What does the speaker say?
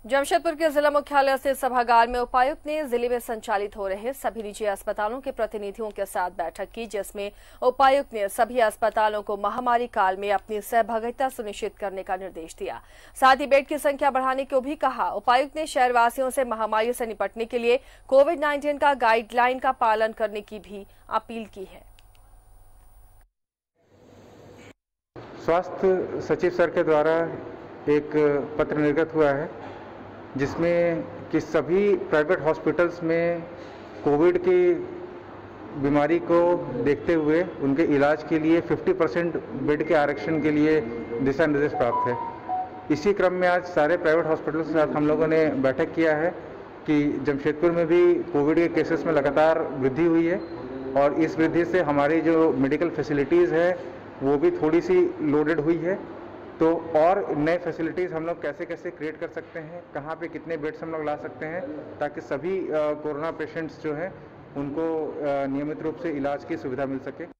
जमशेदपुर के जिला मुख्यालय स्थित सभागार में उपायुक्त ने जिले में संचालित हो रहे सभी निजी अस्पतालों के प्रतिनिधियों के साथ बैठक की, जिसमें उपायुक्त ने सभी अस्पतालों को महामारी काल में अपनी सहभागिता सुनिश्चित करने का निर्देश दिया। साथ ही बेड की संख्या बढ़ाने को भी कहा। उपायुक्त ने शहरवासियों से महामारी से निपटने के लिए कोविड-19 का गाइडलाइन का पालन करने की भी अपील की है। स्वास्थ्य सचिव सर के द्वारा एक पत्र निर्गत हुआ है जिसमें कि सभी प्राइवेट हॉस्पिटल्स में कोविड की बीमारी को देखते हुए उनके इलाज के लिए 50% बेड के आरक्षण के लिए दिशा निर्देश प्राप्त है। इसी क्रम में आज सारे प्राइवेट हॉस्पिटल्स के साथ हम लोगों ने बैठक किया है कि जमशेदपुर में भी कोविड के केसेस में लगातार वृद्धि हुई है और इस वृद्धि से हमारी जो मेडिकल फैसिलिटीज़ है वो भी थोड़ी सी लोडेड हुई है। तो और नए फैसिलिटीज़ हम लोग कैसे कैसे क्रिएट कर सकते हैं, कहाँ पे कितने बेड्स हम लोग ला सकते हैं ताकि सभी कोरोना पेशेंट्स जो हैं उनको नियमित रूप से इलाज की सुविधा मिल सके।